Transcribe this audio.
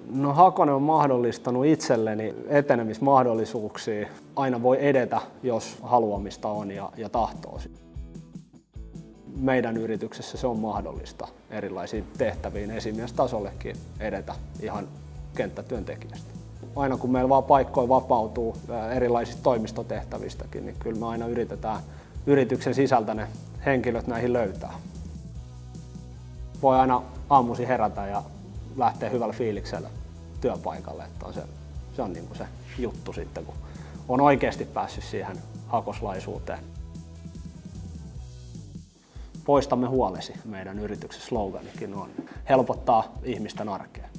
No Hakonen on mahdollistanut itselleni etenemismahdollisuuksia. Aina voi edetä, jos haluamista on ja tahtoo. Meidän yrityksessä se on mahdollista erilaisiin tehtäviin esimiestasollekin edetä ihan kenttätyöntekijästä. Aina kun meillä vaan paikkoja vapautuu erilaisista toimistotehtävistäkin, niin kyllä me aina yritetään yrityksen sisältä ne henkilöt näihin löytää. Voi aina aamuisin herätä ja lähteä hyvällä fiiliksellä työpaikalle. Että se on niin kuin se juttu sitten, kun on oikeasti päässyt siihen hakoslaisuuteen. Poistamme huolesi, meidän yrityksen sloganikin on helpottaa ihmisten arkea.